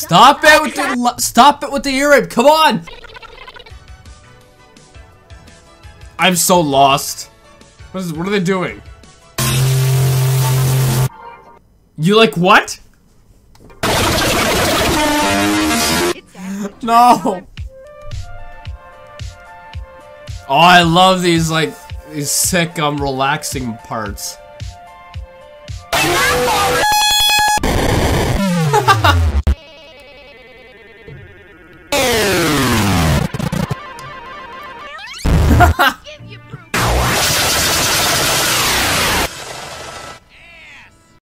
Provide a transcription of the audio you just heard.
Stop it with the ear rape. Come on. I'm so lost. What are they doing? You like what? No. Oh, I love these sick relaxing parts.